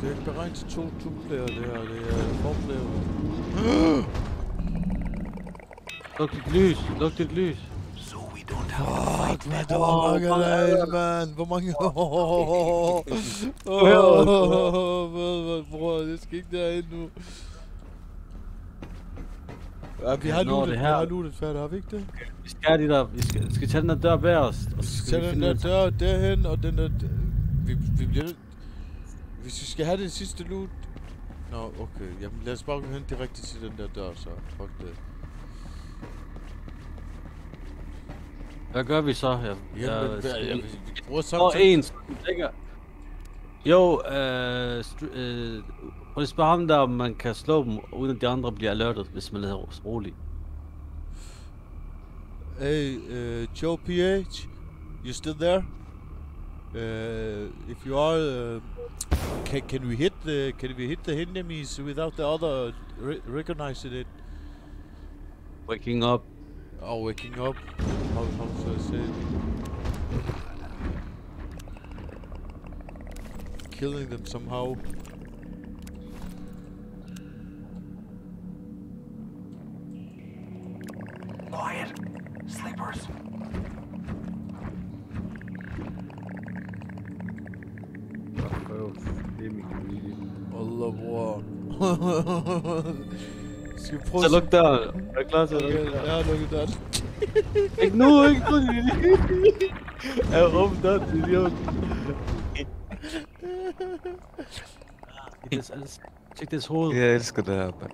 Det er ikke beregnet til 2 player, det her. Det er 4 player. Luk dit lys. Luk dit lys. Fuck, man, der var mange derinde, man. Hvor mange... Bror, det skal ikke derinde nu. Ja, vi har lootet færdigt, har vi ikke det? Vi skal have de der... Vi skal tage den der dør bag os. Vi skal tage den der dør derhen, og den der... Vi bliver... Hvis vi skal have det sidste loot... Nå, okay. Jamen, lad os bare gå hen direkte til den der dør, så. Fuck det. Hvad gør vi så her? Jamen, vi bruger samtidig... Jo, prøv at spørge ham der, om man kan slå dem, uden at de andre bliver alertet, hvis man er rolig. Hey, Joe PH, you still there? If you are, can we hit the enemies without the other recognizing it? Waking up. Oh, waking up. How should I say it? Killing them somehow. Quiet. Sleepers. Allah, bror. Skal vi prøve så luk døren. Er du klar til at lukke døren? Ja, lukke døren. Ikke nu, ikke nu. Jeg åbner døren, idiot. Tjek deres hoved. Jeg elsker det her, mand.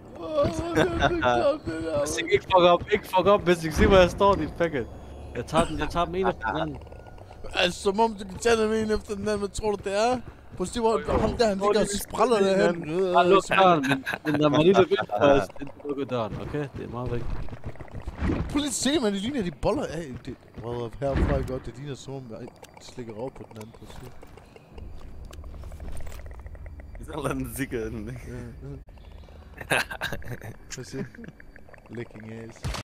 Ikke fuck op, hvis du kan se, hvor jeg står, dit packet. Jeg tager dem en efter den anden. Altså, som om du kan tage dem en efter den anden, hvad tror du det er? Prøv at se, hvor ham der, han ligger og spræller derhen. Bare luk døren, men lad mig lige løbe ind først, inden du lukker døren, okay? Det er meget vigtigt. Prøv lige at se, man, det ligner de boller af. Well, herfra er godt, det ligner som om, jeg slikker over på den anden på siden. Sådan sikkert, ikke? Prøv at se. Licking ass.